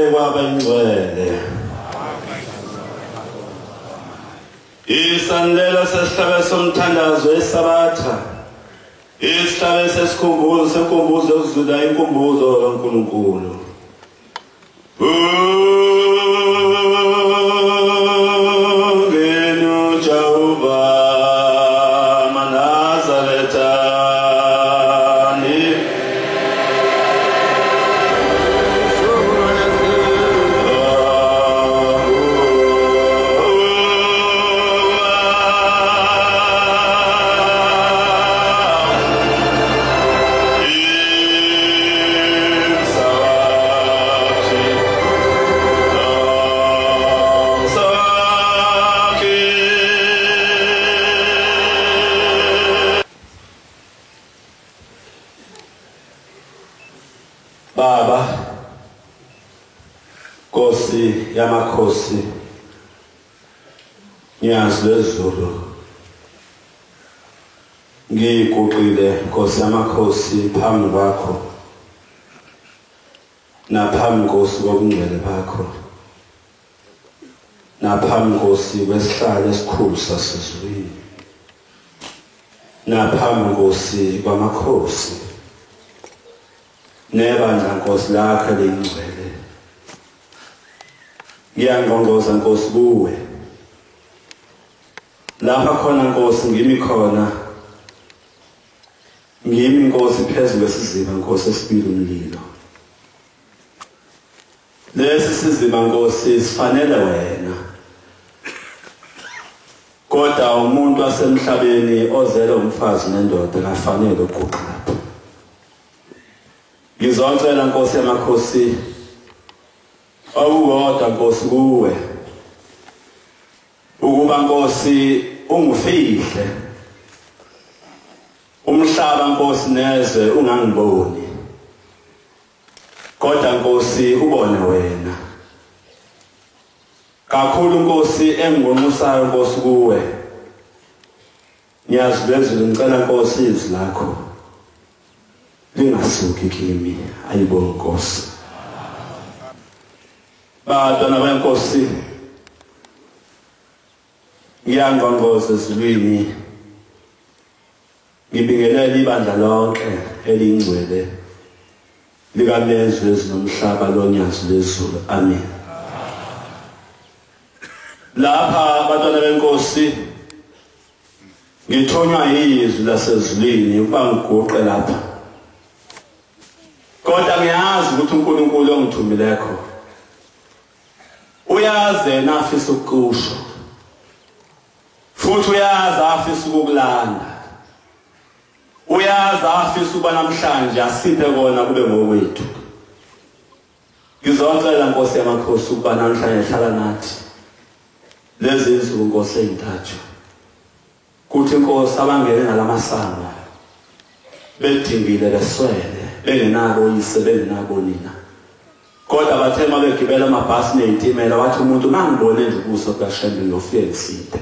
kwaba ingcwele isanlela sesihlabe somthandazo esabatha isihlabe sesikhumbuzo senkumbuzo yokuzula inkumbuzo kaNkulunkulu yamakhosi nyazi lezulu ngiguqile Nkosi yamakhosi phambi kwakho naphambi Nkosi kobungcwele bakho naphambi Nkosi kwesihlalo esikhulu sasezulwini naphambi Nkosi kwamakhosi nebandla Nkosi lakho lengcwele ngiyangqongoza Nkosi kuwe lapha khona Nkosi ngimi khona ngimi Nkosi phezulu kwesiziba Nkosi esibili umlilo lesi siziba Nkosi sifanele wena kodwa umuntu wasemhlabeni ozele umfazi nendoda kafanele uguqa lapho ngizocela Nkosi yamakhosi awukodwa Nkosi kuwe ukuba Nkosi ungifihle umhlaba Nkosi neze ungangiboni kodwa Nkosi ubone wena kakhulu Nkosi engibonisayo Nkosi kuwe ngiyazi lezulu ngicela Nkosi izwi lakho lingasuki kimi ayibonge Nkosi Bantwana beNkosi ngiyangqongoza ezulwini ngibingelela ibandla lonke elingcwele likamezwe ezinomhlaba lonyazi lezulu amen lapha bantwana beNkosi ngithonywa yizwi lasezulwini ukuba ngiguqe lapha kodwa ngiyazi ukuthi uNkulunkulu ongithumileko uyazi nafisa ukukusho futhi uyazi afisa ukukulanda uyazi afisa ukuba namhlanje asiphe kona kube ngokwethu ngizocela Nkosi yamakhosi ukuba namhlanje hlala nathi lezi insuku Nkosi ezintathu kuthi Nkosi abangene ngalamasanga bedingile beswele bengenabo uyise bengenabo nina kodwa bathe mabegibela amabhasi nezitimela wathi umuntu mangibone nje ubuso kaShembe ngiyofika ngiside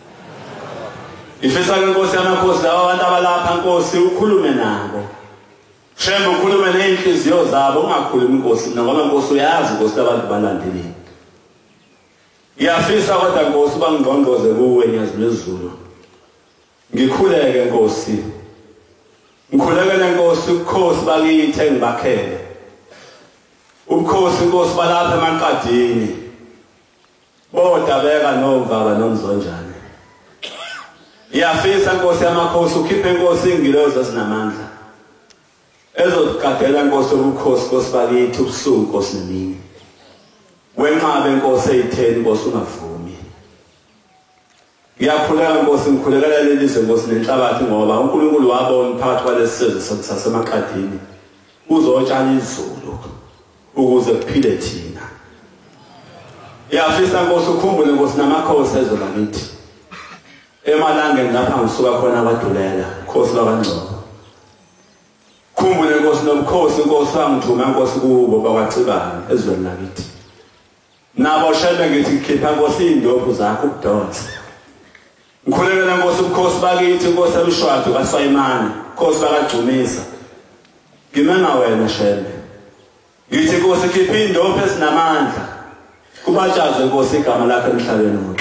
ifisa ke Nkosi yamakhosi laba abantu abalapha Nkosi ukhulume nabo Shembe ukhulume nezinhliziyo zabo ungakhulumi Nkosi ngoba Nkosi uyazi Nkosi abantu balandeleni ngiyafisa kodwa Nkosi bangqongqoze kuwe nyazi lezulu ngikhuleke Nkosi ngikhulekele Nkosi ukukhosi bakithi engibakhele ukhosi Nkosi balapha emanqadini bodabeka novaba nomzonjane iyafisa Nkosi yamakhosi ukhiphe Nkosi ingilozi ezinamandla ezoqhaqela Nkosi ukukhosi Nkosi bakithi ubusuku Nkosi nemini wenqabe Nkosi eyitheni Nkosi ungavumi ngiyakhuleka Nkosi ngikhulekela lelizwe Nkosi nenhlabathi ngoba uNkulunkulu wabona phakathi kwalesizwe sasemaqadini uzotshala izulu ukuze kuphile thina iyafisa Nkosi ukhumbule Nkosi namakhosi ezolakithi emalangeni lapha ngisuka khona kwadulela Nkosi bakangcobo khumbule Nkosi nomkhosi Nkosi wangithuma Nkosi kubo bakwaCibane ezweni lakithi nabo shebe ngithi khipha Nkosi indophu zakho ukudonsa ngikhulekela Nkosi ubukhosi bakithi Nkosi ebushwadu kaSayimani Nkosi bakagcumisa ngimena wena shebe ngithi Nkosi khipha indopho esinamandla kubatshaze Nkosi igama lakho emhlabeni wonke.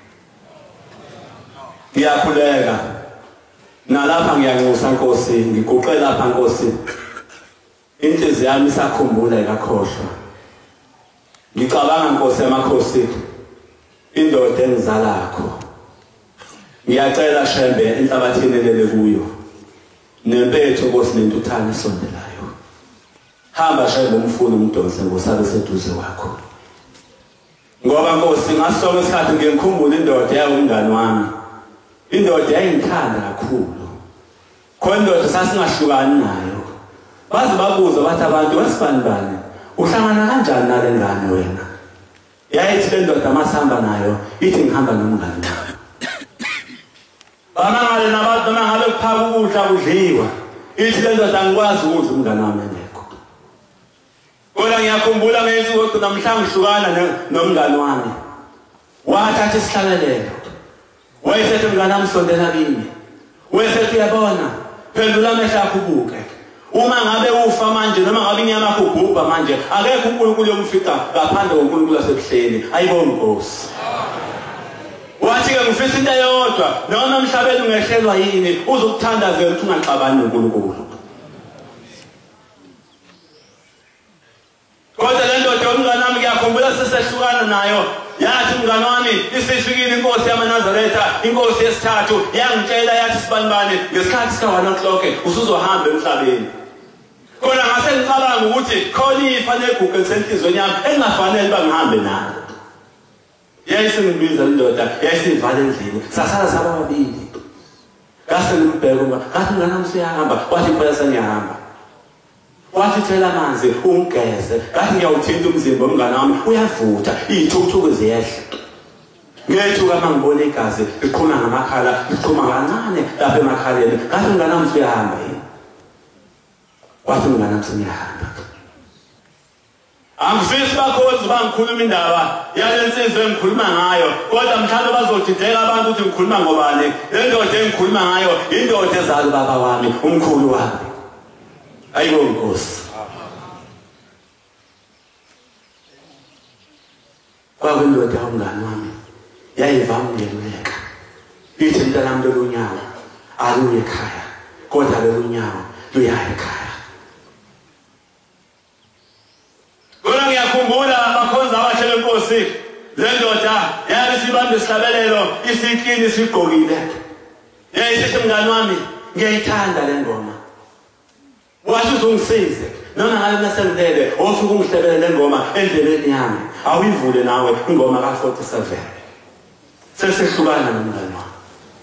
Ngiyakhuleka nalapha ngiyanxusa Nkosi, ngiguqe lapha Nkosi. Inhliziyo yami isakhumbula ikakhohlwa. Ngicabanga Nkosi yamakhosi indoda engizalakho. Ngiyacela Shembe enhlabathini lele kuyo. Nempethu Nkosi nentuthane esondelayo. Hamba Shembe umfuna umdonse Nkosi abe seduze kwakho. Ngoba Nkosi ngasonke isikhathi ngikhumbula indoda yayingane wami. Indoda yayingithanda kakhulu. Khona indoda sasingahlukani nayo. Baze babuza bathi abantu wesibanibani uhlangana kanjani nale ngane wena? Yayithi le ndoda masihamba nayo ithi ngihamba nomngane wami. Bamangale nabantu mangabe kuphaka ukudla kudliwa. Ithi le ndoda angikwazi ukudla umngane wami engekho. Kodwa ngiyakhumbula ngezinsuku namhlanje ngihlukana nomngane wami. Wathatha isihlalelelo. Wayesethi mngane wami sondela kimi. Wayesethi uyabona phendula amehlo akho ubuke. Uma ngabe ufa manje noma ngabe inyama yakho ubhubha manje akekho uNkulunkulu yomfica ngaphandle koNkulunkulu wasebuhleni. Ayibonge Nkosi. Wathi ke ngifisa into eyodwa noma emhlabeni ungehlelwa yini uzokuthandazela ukuthi ungaxabani noNkulunkulu. Kodwa le ndoda yomngane wami ngiyakhumbula sisehlukana nayo. Yathi mngane wami isifikile inkosi yamaNazaretha, inkosi yesithathu yangitshela yathi sibanibani ngesikhathi sika-1 o'clock usuzohamba emhlabeni. Kodwa ngase ngicabanga ukuthi khona ifa negugu elisenhlizweni yami engafanele bangihambe nalo. Yayisengibiza indoda yayisivala endlini sasala sababili. Ngase ngimbheka uma ngathi mngane wami usuyahamba, wathi impela sengiyahamba. Wathi thela amanzi ungigeze, ngathi ngiyawuthinta umzimba womngane wami uyavutha, izithukuthuku ziyehla. Ngethuka mangibona igazi liqhuma ngamakhala, liqhuma kancane lapha emakhaleni. Ngathi mngane wami usuyahamba yini? Wathi mngane wami sengiyahamba. Angifisi bakhozi bangikhuluma indaba yalensizwe engikhuluma ngayo, kodwa mhlawumbe bazodideka abantu ukuthi ngikhuluma ngobani. Le ndoda engikhuluma ngayo indoda ezala ubaba wami, umkhulu wami. Ayibonge Nkosi. Kwakwindoda yomngane wami yayivama ukungeluleka. Ithi mntanami lolunyawo aluye ekhaya, kodwa lolunyawo luyaya ekhaya. Kodwa ngiyakhumbula abakhonza abahle beNkosi, le ndoda yayisibambe isihlabelelo isiklini sigqokile. Yayisithi mngane wami ngiyayithanda le ngoma. Wathi uzongisize noma ngabe nasengilele osuke ungihlebele le ngoma endleleni yami awuyivule nawe ingoma ka-47 sesehlukana nomngane wami.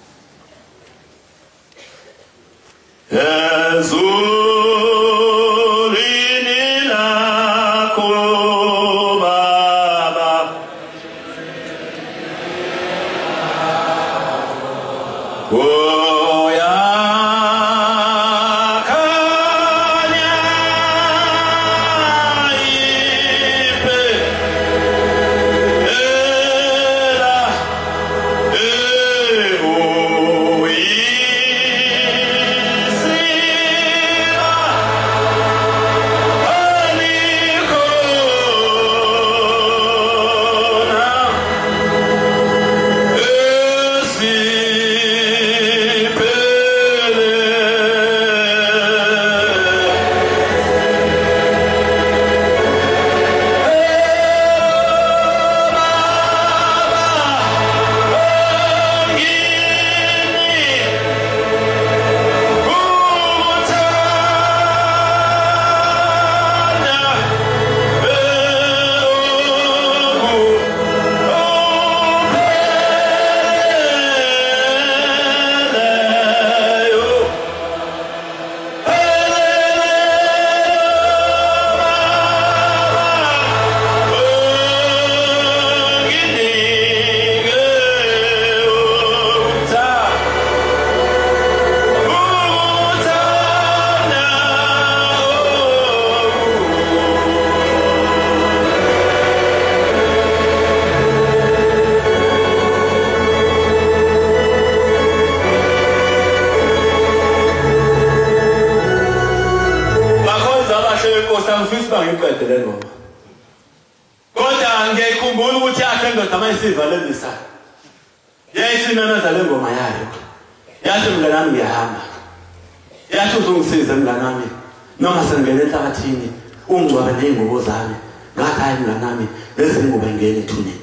Ezulwini lakho Baba ngiyayikhumbula ukuthi yakhe ndoda mayisiva lendisa yayisinanaza le ngoma yayo yathi mngane nami ngiyahamba yathi uzongisiza mngane nami noma sengene enhlabathini ungcwabe ney'ngubo zami ngathi hayi mngane nami lezi ngubo ngene ethuneni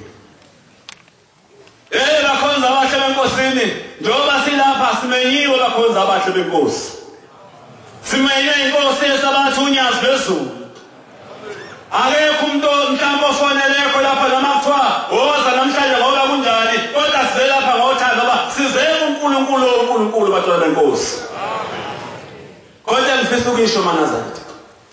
bakhonza abahle benkosini njengoba silapha simenyiwe bakhonza abahle benkosi simenywe inkosi yesabatha unyazi phezulu akekho umuntu mhlawumbe ofonelekho lapha noma kuthiwa woza namhlanje ngoba kunjani kodwa size lapha ngothando ngoba sizele uNkulunkulu bantwana benkosi kodwa ngifisa ukuyisho manazati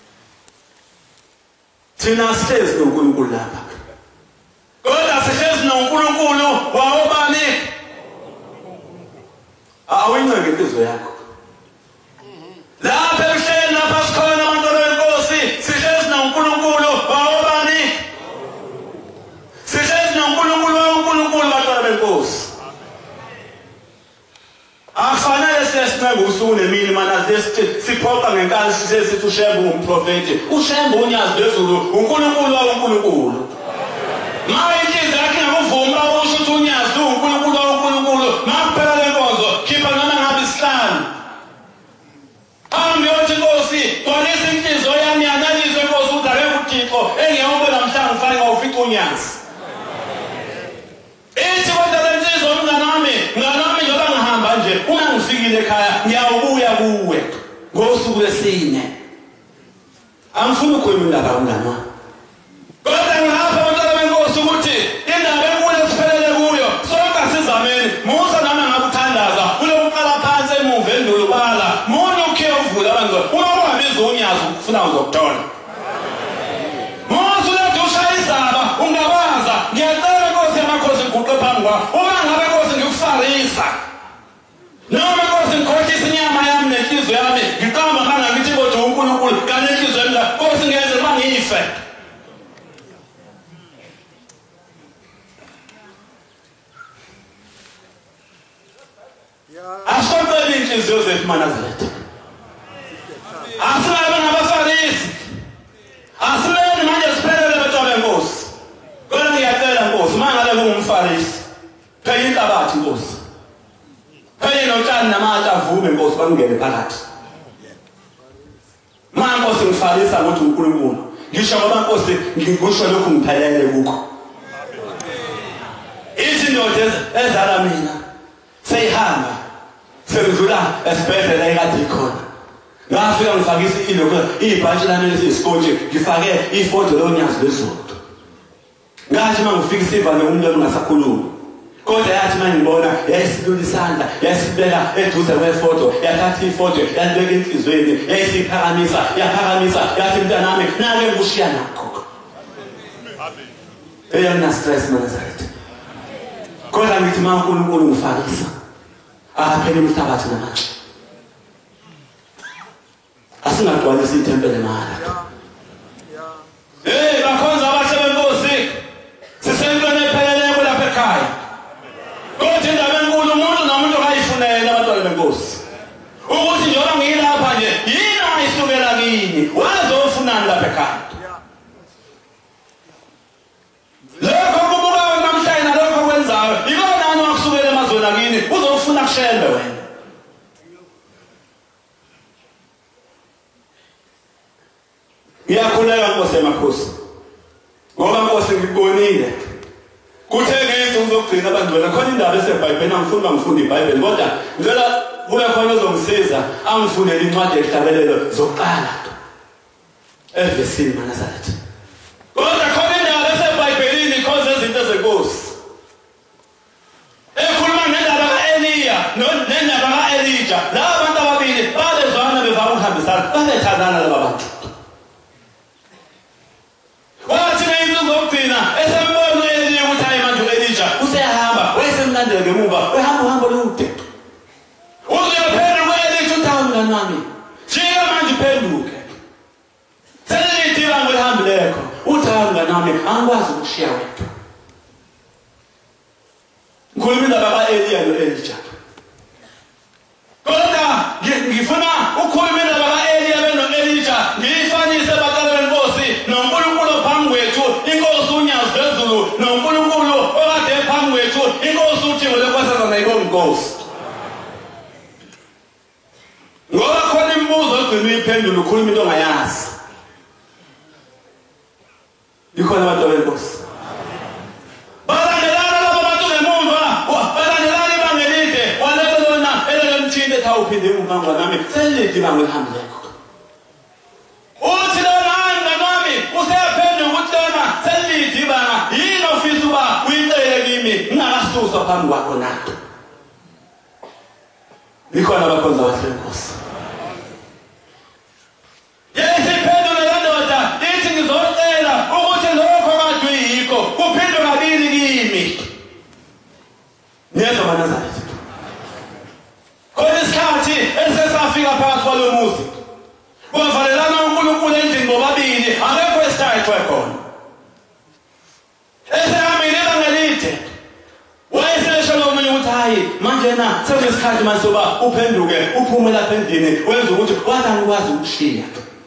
thina sihlezi noNkulunkulu lapha kodwa sihlezi noNkulunkulu wawobani awuyinceke inhliziyo yakho lapha emhlabeni lapha sikhona abantwana benkosi sihlezi noNkulunkulu wawobani sihlezi noNkulunkulu bantwana benkosi afanele siyasincenga usuku nemini manazi siphoqa ngenkani sithi uShembe ungumprofeti uShembe unyazi phezulu uNkulunkulu waNkulunkulu inhliziyo yakhe ngokuvuma usho ukuthi unyazi uNkulunkulu makuphela lenkonzo khipha noma ngabe isihlanu hambi Nkosi gcwalisa inhliziyo yami yanalise Nkosi ukuthi akekho uThixo engiyobona namhlanje ngifake ngawufica unyazi ithi kodwa lensizwa mngane wami njengoba ngihamba nje uma ngifikile ekhaya ngiyawubuya kuwe ngosuku lwesine angifuni ukukhuluma indaba mngane wami kodwa ngilapha abantwana benkosi ukuthi indaba enkulu esiphelele kuyo sonke asizameni musa nami ngakuthandaza kulokuqala phansi emuva endulubala munye ukhe uvula abantu uma ungabiza unyazi ukufuna uzokuthola musa ulethe ushayizaba ungabaza ngiyacela Nkosi yamakhosi nguqe phambi kwakho uma ngabe Nkosi ngikufarisa noma Nkosi ngikhohlisa inyama yami nenhliziyo yami ngiqamba mangakithi kodwa uNkulunkulu kanti inhliziyo yami Nkosi ngenze mangife asonqele inhliziyo zethu manazethu asilabe ngabafarisi asileni manje siphelele bantwana benkosi kodwa ngiyacela Nkosi uma ngabe ungumfarisi phela inhlabathi Nkosi phela notshani namatshe avume Nkosi bangene phakathi manje Nkosi ngifarisa ukuthi uNkulunkulu ngisho ngoba Nkosi ngikusho lokhu ngiphelele kukho izindoda ezala mina seyihamba sengidlula esibhedlela ekade ikhona ngafika ngifakisa ibhantshi lami lesisikotshi ngifake ifoto lonyazi lwezonto ngathi uma ngifika isivane umuntu ongasakhulumi kodwa yathi uma ngibona yayisilula isandla yayisibeka eduze kwefoto yathatha ifoto yalibeka enhlizweni yayisiphakamisa yathi mntanami nake ngikushiya nakho eyona stress manazathi kodwa ngithi uma uNkulunkulu ngifakisa aphele umhlabathi namatshe asingagcwalisa itempele mahala bakhonza abahle benkosi sisentweni epheleleko lapha ekhaya kodwa indaba enkulu umuntu nomuntu kayifunela abantwana benkosi ukuthi njengoba ngiyilapha nje yini ayisukela kini wazofunani lapha ekhaya lokho kubukayo namhlanje nalokho kwenzayo ibonani wakusukela emazweni akini uzofuna kushembe wena ngiyakhuleka Nkosi yamakhosi ngoba Nkosi ngikubonile kuthe ngeke uzogcina abantwana khona indaba eseBhayibhelini angifuni bangifunde iBhayibheli kodwa ngicela kube khona ozongisiza angifundele incwadi ehlabelelo zokuqala evesini manazathi kodwa khona indaba eseBhayibhelini ikhonza izinto zenkosi ekhuluma ngendaba kaEliya nendaba kaElija laba bantu ababili babezwana bevama ukuhambisana babethandana laba bantu wathi ngizokugcina esembona uEliya ukuthi hayi manje uElija useyahamba wayesemlandela ngemuva ehamba uhambo olude uzuyaphendula uElija uthi mngani wami jika manje phenduke selilithi ibanga elihambileko uthi mngani wami angikwazi ukushiya wedwa ngikhuluma indaba kaEliya noElija kodwa ngifuna ukukhuluma indaba kaEliya noElija ngiyifanise abantwana benkosi noNkulunkulu phambi kwethu inkosi unyazi phezulu uphendula ukhuluma into ongayazi. Ikhona abantu benkosi. Balandelana labo bantu ngemuva, balandelana ibanga elide, walelo lona elelomthini ethi awuphinde emuva nami, selide ibanga elihambeko. Uthi lona nami useyaphendula ukuthi lona selide ibanga, yini ofisa uba uyicele kimi ngingakasuswa phambi kwakho na. Ikhona abakhonza abahle benkosi. Yesiphendula la ndoda ithi ngizocela ukuthi lokho kade uyikho kuphindwe kabili kimi. Niyezwa banazathi. Khona isikhathi esesafika phakathi kwalo muzi. Kwavalelana uNkulunkulu endlini bobabili akekho esithathu ekhona. Esehambile ibanga elide. Wayesesho lo munye ukuthi hayi manje na sekunesikhathi manje soba uphenduke uphume lapha endlini wenza ukuthi wathi angikwazi ukushiya.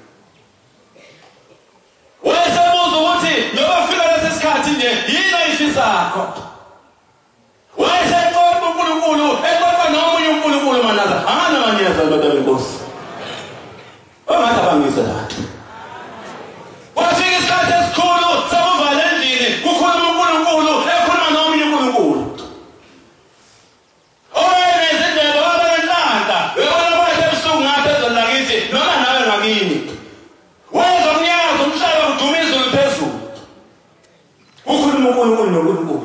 Wayesebuza ukuthi njengoba fika lesi sikhathi nje yini ayifisakho. Wayeseqoqa uNkulunkulu eqoqa nomunye uNkulunkulu manaza angana manyeza abantu benkosi. Ongathi abangisa lapha. Wafika isikhathi esikhulu sokuvala endlini kukhuluma uNkulunkulu ekhuluma nomunye uNkulunkulu. Oyezindebe wabenhlanta webona kwakhe ebusuku ngapha ezolakithi noma nawe ngakini. Wezwa umnyakazo umhlaba uduma izulu phezulu. Ukhuluma uNkulunkulu noNkulunkulu.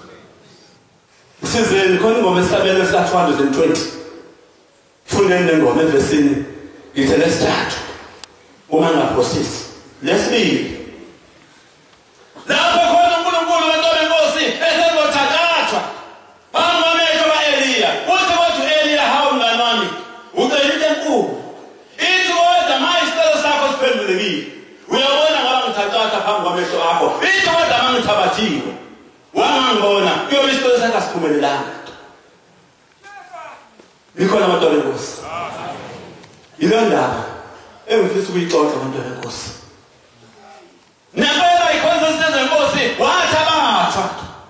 Sizeni khona ingoma esabele esika 220. Fundeni lengoma evesini ithi lesithathu. Uma ngaprocess. Lesibili. Lapho khona uNkulunkulu bantu benkosi esezothathwa. Phambi kwamehlo kaEliya. Uthi wathi uEliya hawu mngani wami. Ucela into enkulu. Ithi kodwa manje isicelo sakho siphendulekile. Uyabona ngoba ngithathwa phambi kwamehlo akho. Ithi kodwa mangithabathiwe. Wangangibona kuyobe isicelo sakho asiphumelelanga. Likhona abantu benkosi. Ile ndaba engifisa ukuyixoxa abantu benkosi. Nempela ikhonza senkosi wathi abathwa.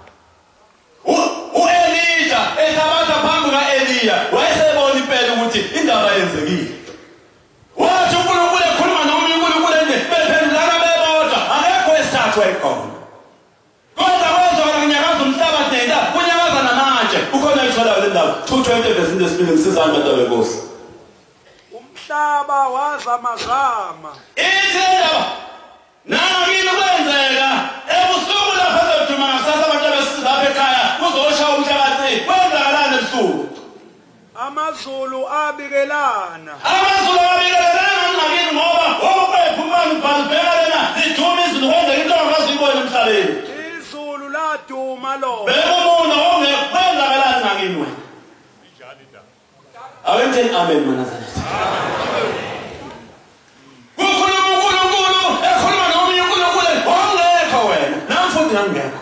uElija ethabatha phambi kaEliya wayesebona impela ukuthi indaba yenzekile. Wathi uNkulunkulu ekhuluma nomunye uNkulunkulu nje bephendulana bebodwa akekho esithathu ekhona. Kodwa kwezona kunyakaza umhlaba nenda kunyakaza namanje ukhona ayithola le ndaba 220 verse lesibili ngisizana abantu benkosi. Umhlaba wazamazama. Indaba nakini kwenzeka ebusuku lapha ezoduma ngasasa abantu besilapha ekhaya kuzosha umhlabathi kwenzakalana ebusuku. Amazulu abikelana. Amazulu abikelana nakini ngoba okuphumana ubhalibheka lena liduma izulu kwenzeka into ongazibona emhlabeni. Izulu laduma lo. Bekumuntu ongekwenzakalana nakini wena. Awuthi amen manazathi. Kukhuluma uNkulunkulu ekhuluma nomunye uNkulunkulu ongekho wena namfuthi ngangekho.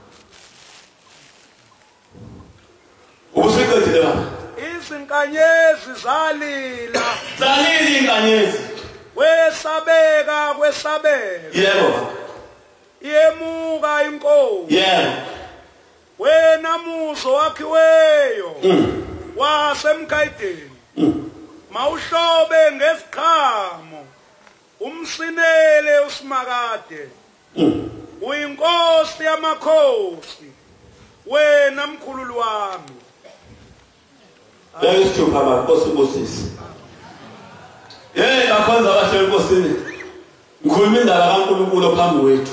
Ubuseqedile baba. Izinkanyezi zalila. Zalila inkanyezi. Wesabeka kwesabeka. Yebo. Yemuka inkosi. Yebo. Wena muzo wakhiweyo. Wasemkhaydeni. Mawuhlobe ngesiqhamo. Umsinele usimakade. Uyinkosi yamakhosi. Wena mkhululi wami. Ayisithupha abakosi bosisi. Bakhonza abahle enkosini. Ngikhuluma indaba kaNkulunkulu phambi kwethu.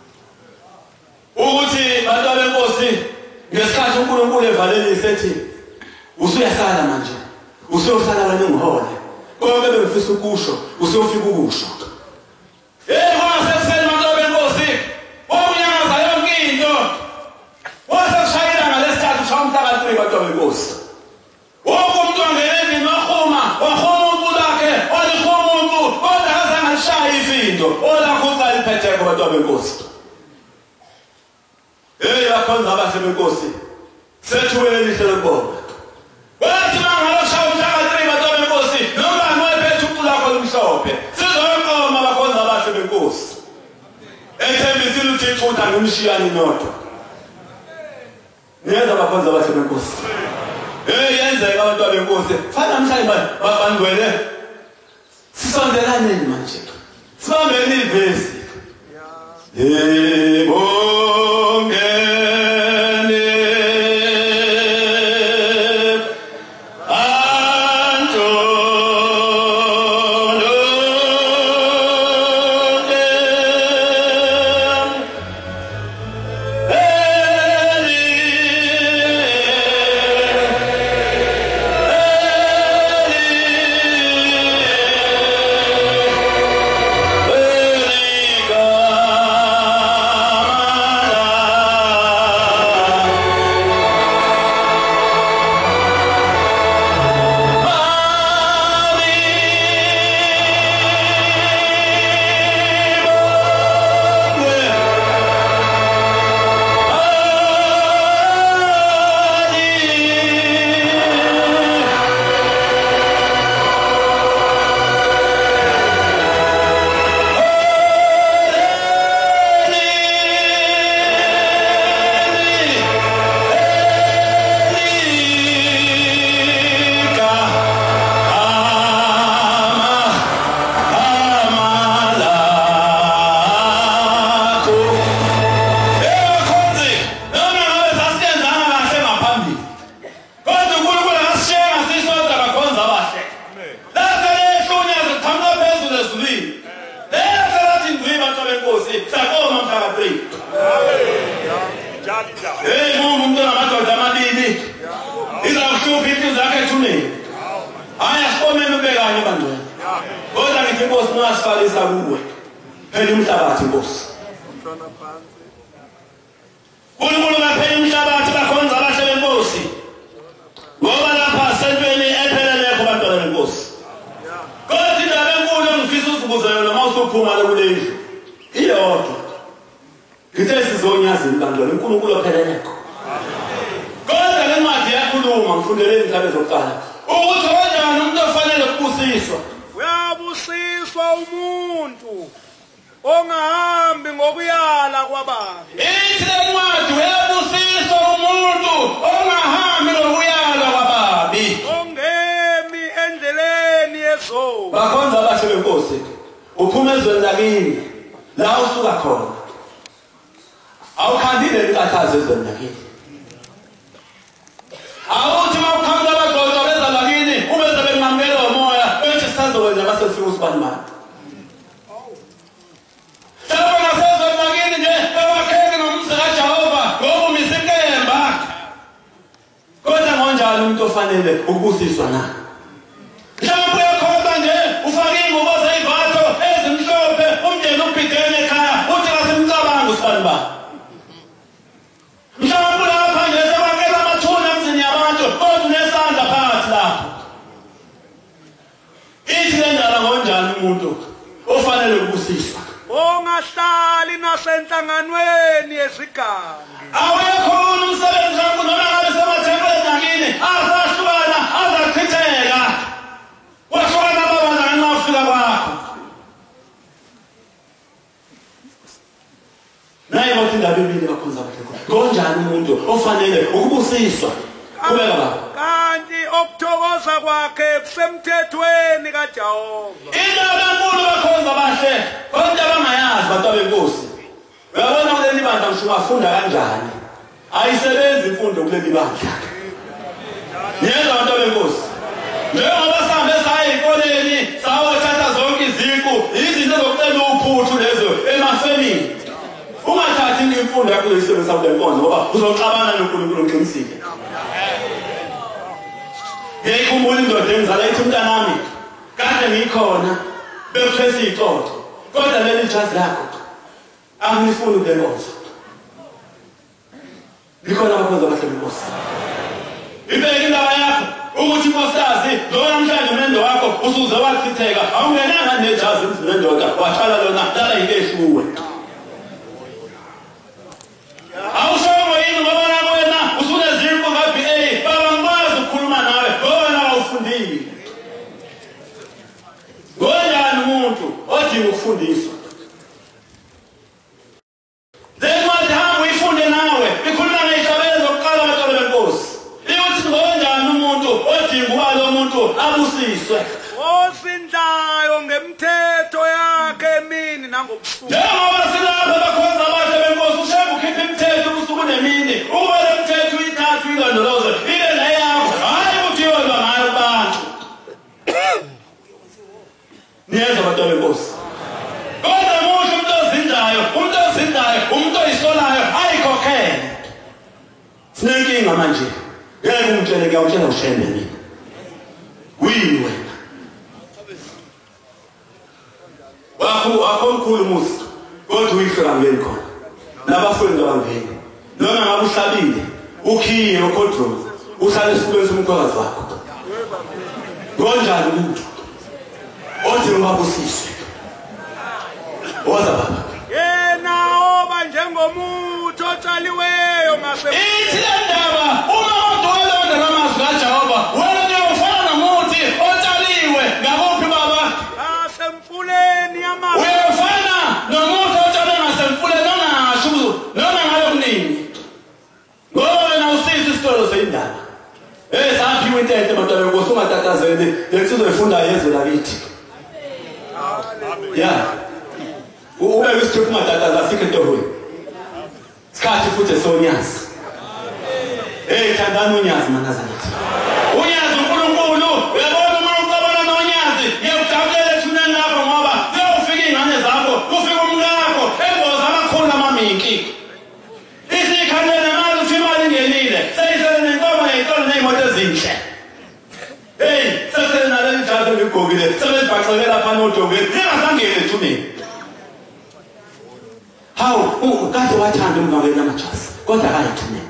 Ukuthi bantu benkosi ngesikhathi uNkulunkulu evalele isethi usuyasala manje. Usuyosala wena ngihole. Konke bengifisa ukusho, usuyofika ukusho. Kwaseseni bantu benkosi. Okunyakaza yonke into. Waseshayela ngalesithathu shaya umhlaba bantu benkosi. Wonke umuntu angeleni nokhuma, wakhoma umuntu lakhe, olikhoma umuntu, kodwa akazange alishaya izinto. Olakho uqala iphethe kwabantu benkosi. Bakhonza abahle benkosi. Sethuwele lihle lenkomo. Wathi mangaloshaya umhlaba bantu benkosi, noma wayephethe umuntu lakho omhlophe. Sizoyonqoma bakhonza abahle benkosi. Ethembisile uThixo ukuthi angimshiyani nodwa. Niyeza bakhonza abahle benkosi. Yenzeka abantu benkosi. Fana mhlawumbe babandwele. Sisondelaneni manje. Sibambeni ivesi. Osindlayo njengoba silapha abakhonza abahle benkosi ushaya ukhipha imithetho ubusuku nemini ube le mthetho uyithatha uyilondoloze ibe neyakho hayi ukuthi yodwa ngayo abantu niyeza abantu benkosi kodwa musho umuntu ozindayo umuntu oyisolayo ayikhokhele sinenkinga manje ngeke umtshele ngiyawutshela ushembe mina wini wena wakho mkhulu musi kodwa uyifika ngeni khona nabafundi abangeni noma ngabe uhlabile ukhiye ucontrol uhlale esifulweni somkhwekazi wakho konjani umuntu othi ungabusiswe waza baba yena oba njengomuntu otshaliweyo ithi le ndaba uma odwelona namazwi kaJehova wena uyofana nomuthi otshaliwe ngakuphi baba asemfuleni yamanzi uyofana nomuthi otshaliwe ngasemfuleni ongasho noma ngabe kuningi ngoba wena usisi isitolo sendaba saphiwe into enhle abantu benkosi ungatatazeli lesizoyifunda yezwe lakithi ya ube isithupha ungatataza asikho entohweni sikhathi futhi esonyazi thandani unyazi manazanithi unyazi uNkulunkulu uyabona uma ucabana nonyazi ngiyakujabulele thuneni lapho ngoba kuyofika ingane zakho kufika umkakho emboza amakhulu amaminki isikhanele manje uthi imali ingenile seyisele nenkomo yeyitolo neyimoto ezinhle sesele naleli jazi eligqokile sebelibhaxeke lapha nodongeni lingazangeni ethuneni hawu kade wathanda umngakela amajasi kodwa akayithumela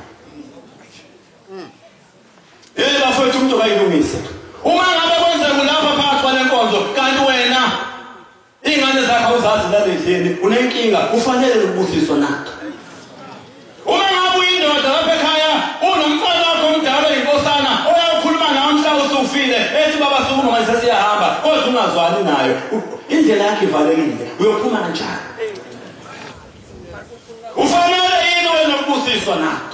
bafowethu umuntu kayilungise uma ngabe kwenzeka lapha phakathi kwale nkonzo kanti wena ingane zakho uzazi lalendlini unenkinga ufanele ukubusiswa nato uma ngabe uyindoda lapha ekhaya unomfana wakho omdala oyinkosana oyakhuluma nawe mhla usufile ethi baba sukunoma sesiyahamba kodwa ungazwani nayo indlela yakhe ivalekile uyophuma kanjani ufanele yini wena ukubusiswa nato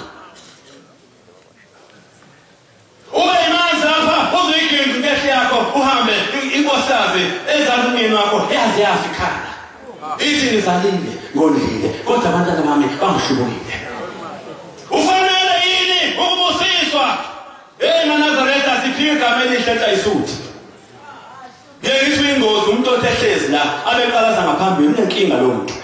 ube imanzi lapha uzoyiginqa ngehle yakho uhambe inkosikazi ezalumini wakho yazi yafikhala ithi nizalile ngondlile kodwa abantwana bami bangihlubukile ufanele yini ukubusiswa eManazaretha asiphiwe igama elihle eTayisuthi ngeke ithi ingozi umuntu othehlezi la abeqalaza ngaphambili unenkinga lo muntu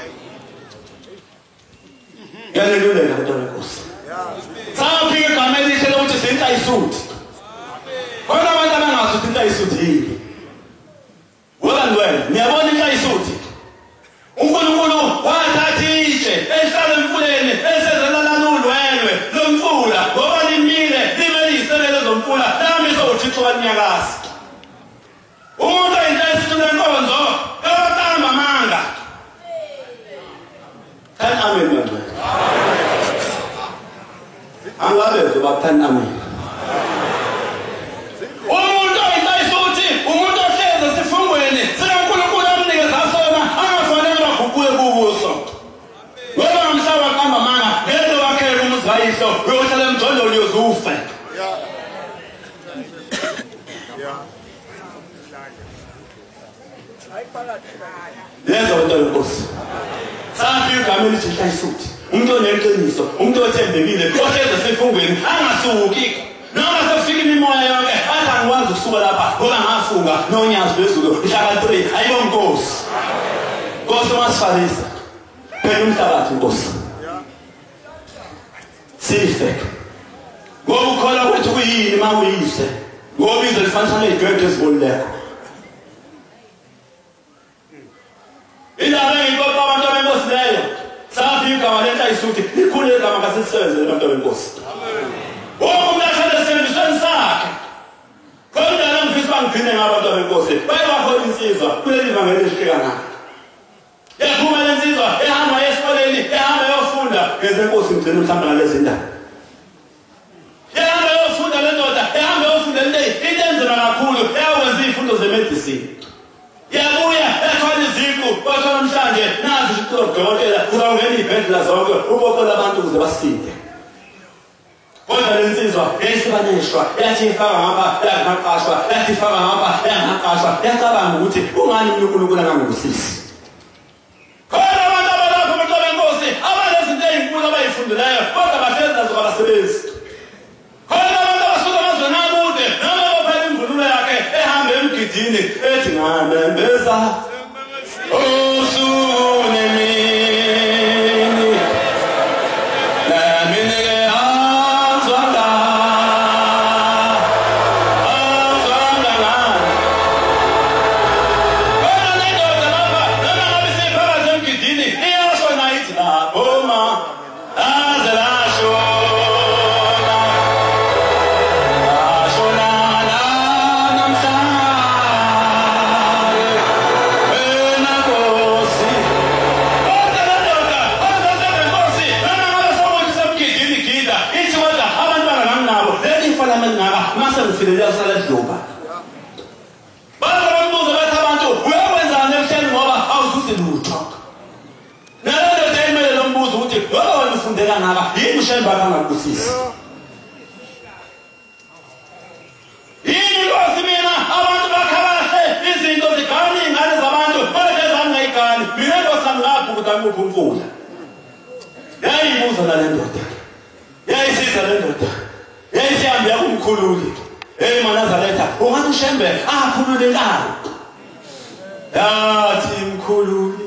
ngiyanelulela abantu benkosi saphiwe igama elihle lokuthi sintayisuthi kodwa abantu abangazi ukuthi intayisuthi yini wena wena niyabona intayisuthi uNkulunkulu wathatha itshe ehlala emfuleni esezalala ulwelwe lomfula ngoba limile limelisele lezomfula nami sokuthixo wanyakazi umuntu oyintayisuthi lenkonzo eyotamba amanga thani amen manje angabe zobathani amen umuntu oyintayisuthi umuntu ohleze sifungweni sikaNkulunkulu amnikeza sona angafanele baguquke kubuso ngoba mhlaba qamba manga ngeke wakhele umuzi kayihlo uyohlala emjondolo uyozufe lezo nto lenkosi safi igama elithi intayisuthi umuntu oneqiniso umuntu othembekile ohleze sifungweni angasuki noma sefika imimoya yonke athi angikwazi ukusuka lapha ngoba ngafunga nonyazi lwezulu mhlaka 3 ayibo nkosi nkosi masifalisa phela umhlabathi nkosi sife ngoba ukholwa kwethu kuyini uma uyise ngoba ize lifanele igwegwe ezibolileko indaba yinkosi abantu benkosi leyo safi igama lentayisuthi likhulu igama kasisebenzele abantu benkosi umlahlele sakhe kodwa ngifisa ngigcine ngabantu benkosi bayabahola insizwa kuleli vangeli elifika ngalo yaphuma lensizwa ehamba esikoleni ehamba yofunda ngezenkosi ngigcina mhlamba ngalezi ndaba ehamba yofunda le ndoda ehamba yofunda into enzima kakhulu eyakwenza izifundo zemedicine yabuya ethwala iziqu kodwa namhlanje nazi udokotela uzawungena izibhedlela zonke ubokola abantu ukuze basinde kodwa lensizwa yesibanishwa yathi ifaka ngapha yangaqashwa yathi ifaka ngapha yangaqashwa yacabanga ukuthi ungani uNkulunkulu angangusisi kodwa leli yasala edluba bazambuza bathi abantu uyakwenzani emhleni ngoba awuzuze lutho nalo nje lo mbuzo ukuthi wena ufundela ngaka yini ushemba bangakuzisi yini losimina abantu bakhabahle izinto zigani ingane zabantu manje zangayigani mina ngosangapha ukuthi anguphi umfula yayibuza le ndoda yayisiza le ndoda yayisihambe yakumkhululi eManazaretha ungathi ushembe akhulule ngalo yathi mkhululi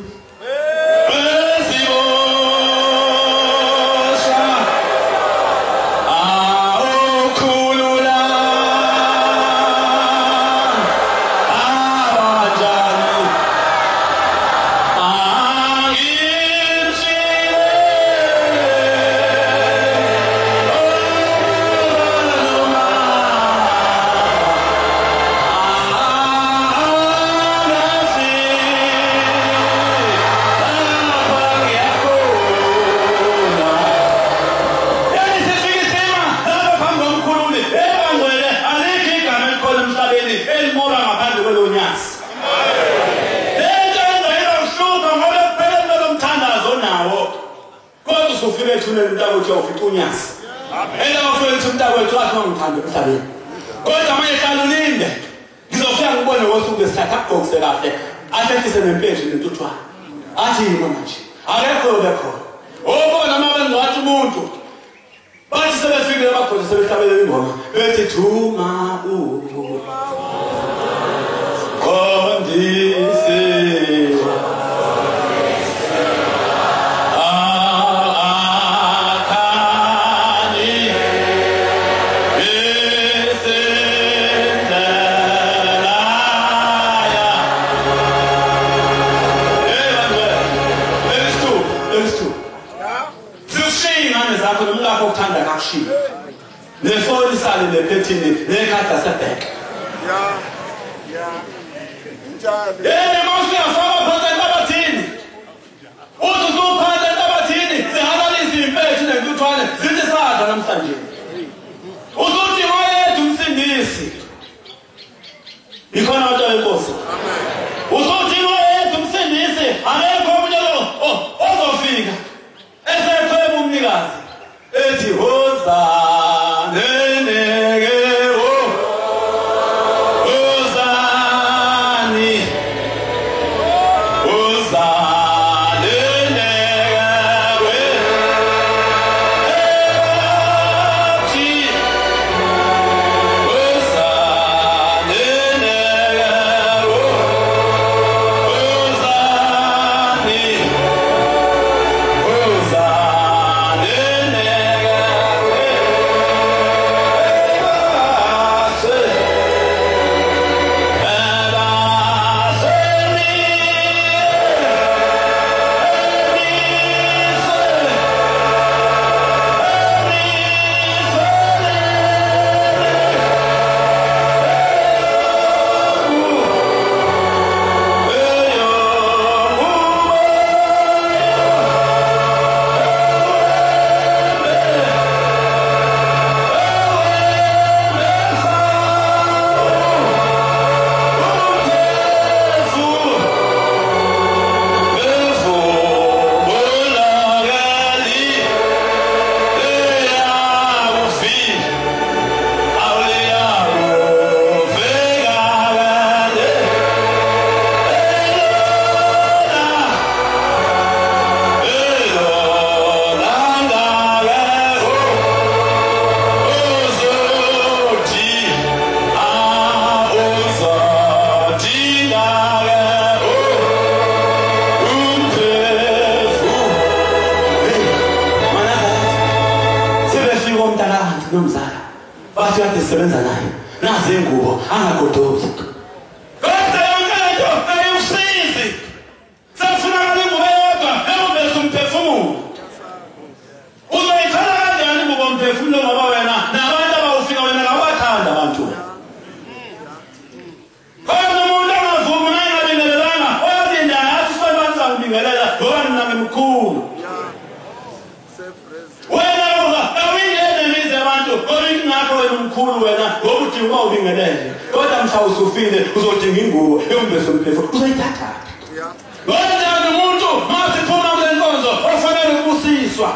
uma ubingelele kodwa mhla usufile uzodinga ingubo yombese umphefumulo uzoyithatha ngoba umuntu masiphuma kule nkonzo ofanele ukubusiswa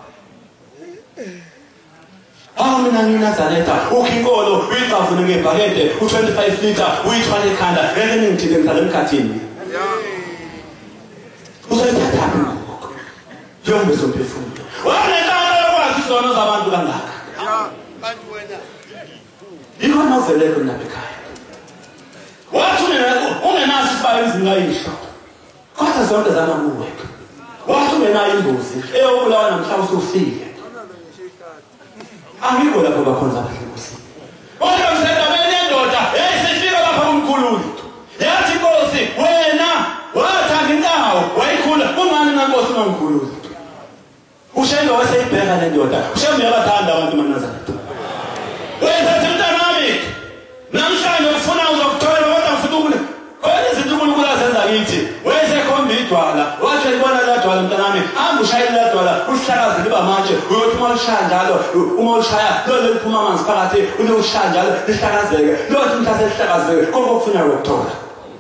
mina ngiNazaretha ukhinkolo uyicavune ngebhakede u25 liter uyithwala ekhanda ngeke ningithike ngihlala emkhathini uzoyithatha yombese umphefumulo wanekala yakwazi izono zabantu kangaka bantu wena yikho noveleko nabekhaya wathi ungenazo isibaya ezingayisho kodwa zonke zamamuwe wathi ungenayo imbuzi eyobulawa namhlanje usufile angikho lapho bakhonza abahlekusi kodwa msendabeni yendoda sifika lapha kumkhululi yathi inkosi wena wathanda inkawu wayikhula kungani nankosi ungangkhululi ushembe waseyibheka le ndoda ushembe yabathanda abantu maNazaretha wenza mntanami namhlanje ufuna uzokuthola kodwa ufuna ukule kodwa izinto uNkulunkulu azenza kithi wesekhomba idwala wathi libona la dwala mntanami hamba ushayele la dwala uhlakaze liba manje uyothi uma ushaya njalo uma ushaya lo liphuma amanzi phakathi ule ushaya njalo lihlakazeke lothi mhlase lihlakazeke konke okufuna ukuthola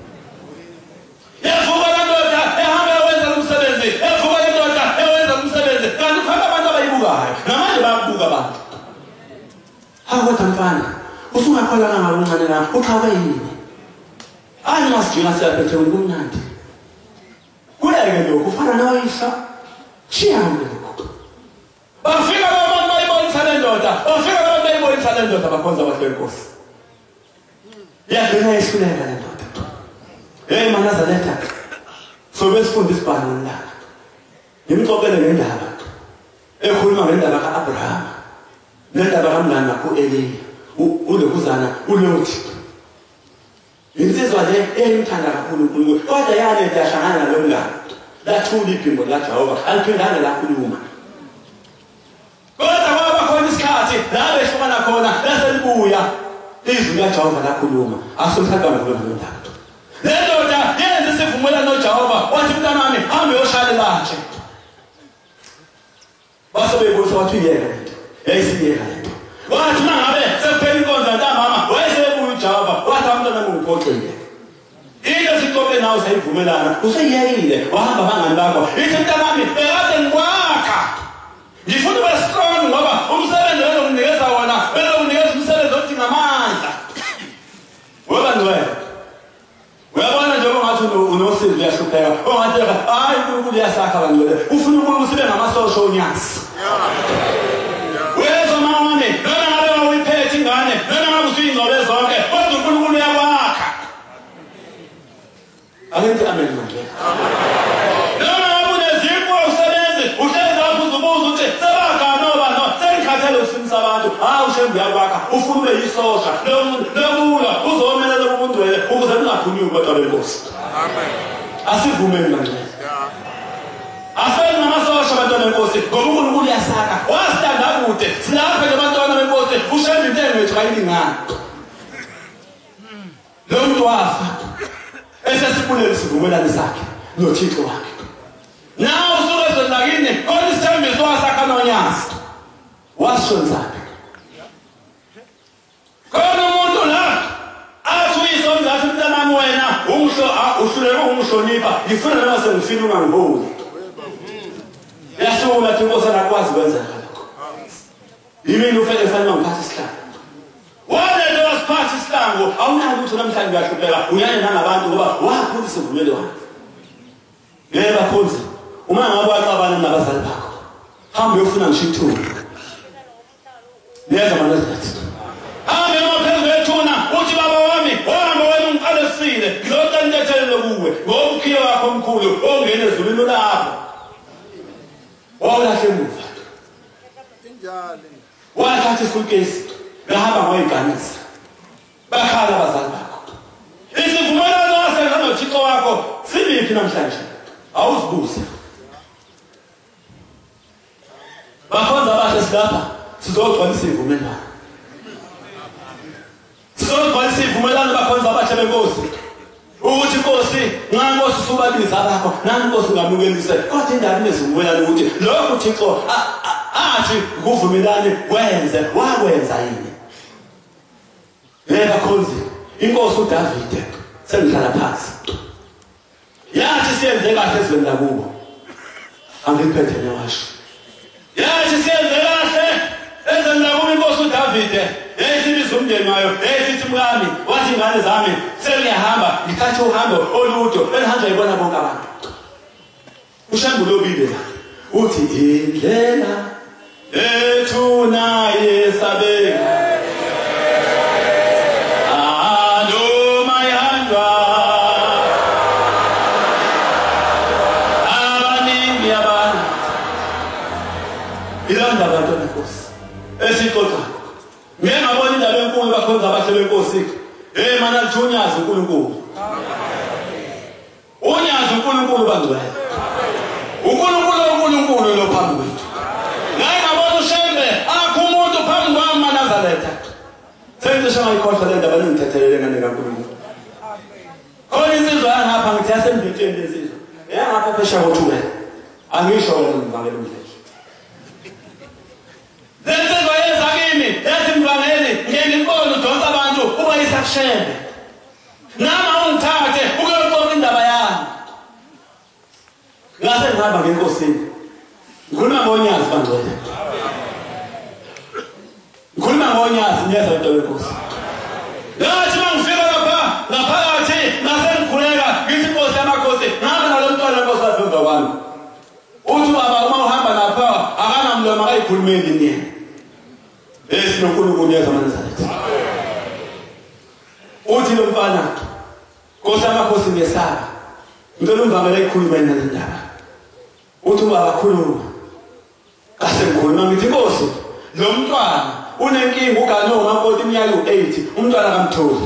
yavuka la ndoda ehamba yenza umsebenzi yavuka la ndoda ewenza umsebenzi kanti khona abantu abayibukayo namanje bayabuka abantu kodwa mfana usungakholana ngaluncane la uxabe yini masijina siyaphethe kumnandi kuleke lokhu ufana nawayisha chiyambe lokhu bafika abantu bayibonisa le ndoda bafika abantu bayibonisa le ndoda bakhonza abahle inkosi yagcina ihluleka le ndoda maNazaretha sobe sifunda isibhalo la ngimxoxele ngendaba ekhuluma ngendaba kaAbraham nendaba kamngani wakho uEliya ulokuzana uLothi insizwa le emthanda kakhulu uNkulunkulu kodwa yale yahlangana nalo mngani lathula iphimbo laJehova aliphindana lakhuluma kodwa kwaba khona isikhathi la behlukana khona laselibuya izwi laJehova lakhuluma asothatha ngolondaba le ndoda yenza isivumelwano noJehova wathi mntanami hambe uyoshaya lanje basobebuza wathi yena lento yayisiyeka lento wathi nangabe sekuphela inkonzo ntambama wayesebuya uJehova wathi umntwana ngiphoxile into sixoxe nawe sayivumelana useyiyekile wahamba abangani bakho ithi mntanami bekade ngikwakha ngifuna ube strong ngoba umsebenzi bezonginikeza wona bezonginikeza umsebenzi odinga amandla ngoba niwe uyabona nje ungathi unosizwe uyahlupheka ongathi hayi uNkulunkulu uyasakha abantu le ufuna uNkulunkulu sibe ngamasosha onyasi wezwa mama nona ngabe uyiphethe ingane nona ngabe usuyingcobe zonke kodwa uNkulunkulu uyakwakha akenze amen manje nona ngabe unezipho usebenze uhleza lapho uzubuza uthi sebakha noba no sengikhathele usinisa abantu ushembe uyakwakha ufuna ube yisosha lokula uzomelela umuntu wele ukuze kungakhulunywa kodwa lenkosi amen asivumeni manje afela namasosha abantwana benkosi ngoba uNkulunkulu uyasakha wasitanda kude silapha nje abantwana benkosi ushembe intengo yethu kayilingana lo muntu wafa esesibulele sivumelane sakhe noThixo wakhe nawe usuke ezonakini kodwa isithembiso wasakha nonyasi wasonzaphi khona umuntu la athi uyisonza athi mntanami wena uhluleke ukumhlonipha ngifuna noma sengifile ungangiboni yasungula ukuthi inkosi akwazi ukwenza lokho yimini ufike efanele ngiphathe isihlangu wale wasiphatha isihlangu awunaki ukuthi namhlanje uyahlupheka unyane nangabantu ngoba waphulisa ivumelwano yebo bakhonzi uma ngabe waxabana nabazali bakho hamba uyofuna ngisho ithuba niyeza maNazaretha hambe phezulu ethuna uthi baba wami wahamba wena ungiqalesile ngizocantethele kuwe ngoba ukhiye wakho omkhulu ongena ezulwini lapho wawulahle emuva injalo wathatha isukesi lahamba ngoyiganisa bakhala abazali bakho isivumelwano wasenza noThixo wakho siliphi namhlanje awuzibuze bakhonza abahle silapha sizogcwalisa ivumelwano sizogcwalisa ivumelwano bakhonza abahle benkosi ukuthi inkosi ngankosi subabiza abakho nankosi ngamukelise kodwa indaba inezivumelwano ukuthi lokho uThixo athi kuvumelane wenze wakwenza yini Ngeke khonzi inkosi uDavide sengihlala phansi. Yathi siyenze kahle ezweni lakubo. Angiphethe newasho. Yathi siyenze kahle ezweni lakubo inkosi uDavide. Yesibiza umndeni wayo, yesithi mkami, wathi ingane zami, seliyahamba, ngithathe uhambo olude, bengihamba yibona bonke abantu. Ushambulo obile la. Uthi indlela ethu naye sabeka. Ilanda abantu benkosi. Esixoxa. Ngeke ngabona indaba enkulu bakhonza abahle benkosi. Mana lithunyaza uNkulunkulu. Unyaza uNkulunkulu bangcwele. uNkulunkulu lo phambi kwethu. Ngeke ngabona uShembe akho umuntu phambi kwami maNazaretha. Sengisho ngayikhohlwa le ndaba ningithethelele ngane kaNkulunkulu. Khona insizwa yangapha ngithi yasemvitsheni lesizwe. Yangapha phesha kothubela. Angisho wena ngivangela umdlelo. Lensizwa yezakimi yathi mvangeli ngiyengibona udonsa abantu uba yisakushembe. Nama ungithathe uyoxoxa indaba yami. Ngase ngihamba ngenkosini. Ngikhuluma ngonyazi bangcwele. Ngikhuluma ngonyazi niyeza into yenkosi. Yathi mangifika lapha ngaphakathi ngase ngikhuleka ngithi inkosi yamakhosi ngabe nalomntwana inkosi wathi kwami. Uthi baba uma uhamba lapha akanamlomo akayikhulumeli nini. Esinonkulunkulu yeza maNazaretha. Uthi lo mfana Nkosi yamakhosi ngesaba. Ngicela ungivamele ikhuluma yena le ndaba. Uthi baba khuluma. Kase ngikhuluma ngithi Nkosi lo mntwana unenkinga ugane umampoti iminyaka u8 umntwana kamtholi.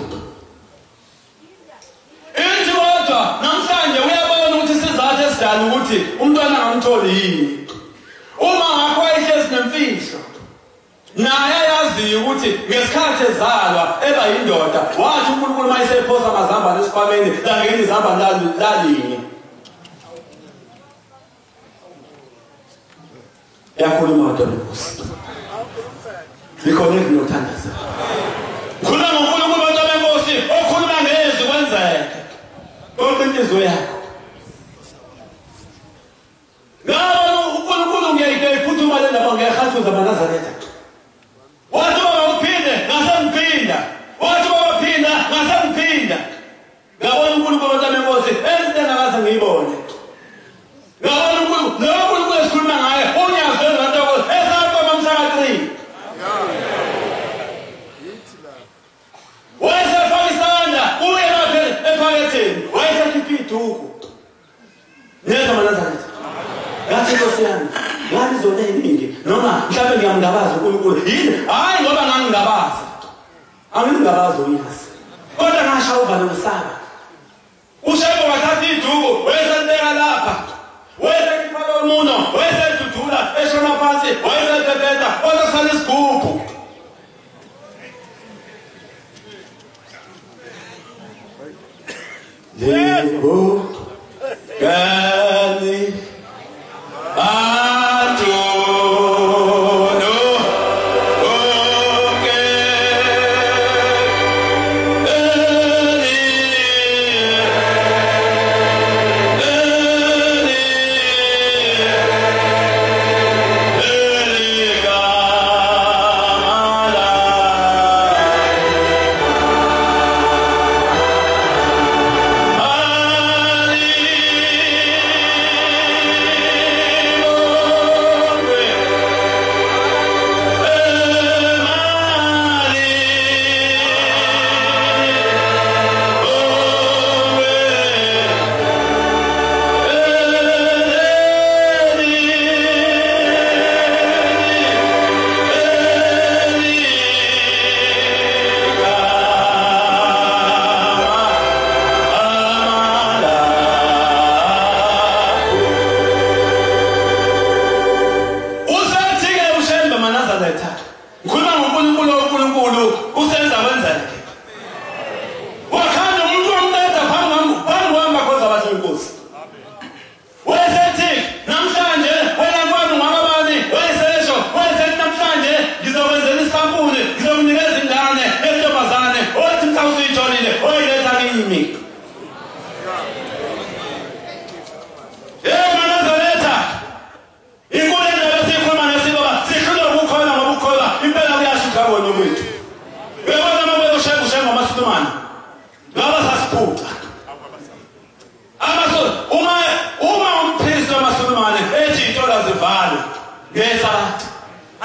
Ithi kodwa namhlanje uyabona ukuthi sizathu esidala ukuthi umntwana ngamtholi yini. Uma ngakho ehlezi nemfihlo naye yazi ukuthi ngesikhathi ezalwa eba yindoda wathi uNkulunkulu mayisephosa amazambane esikhwameni langeni izambane lalinye. Yakhuluma kodwa lenkosi. Likhona nginothandaza. Khuluma ngoNkulunkulu kodwa benkosi okhuluma ngezwi kwenzeke. Kodwa intizwe yakho. Ngalo uNkulunkulu ngiyayiphuthuma le ndaba ngiyahathuza maNazaretha. Wathi baba uphinde ngasemphinda. Wathi baba phinda ngasemphinda. Ngabona uNkulunkulu kodwa benkosi ezinto ngaze ngiyibone. Ngabona uNkulunkulu lo uNkulunkulu esikhuluma ngaye unyazo lento esapha mamhlaka 3. Wayesefaka isandla uye lapha ephaketheni wayesekhipha iduku. Neza maNazaretha. Ngathi Nkosi yami ngathi zona eziningi noma mhlawumbe ngiyamngabaza uNkulunkulu yini hayi ngoba ngangingabaza angingabaza uyazi kodwa ngasho uvalo nosaba ushebo wathatha iduku wayesebeka lapha wayesekhipha umuntu wayesedudula eshona phansi wayesebhebheda kodwa sale isigubhu yebo kani ngizomnikeza ingane entombazane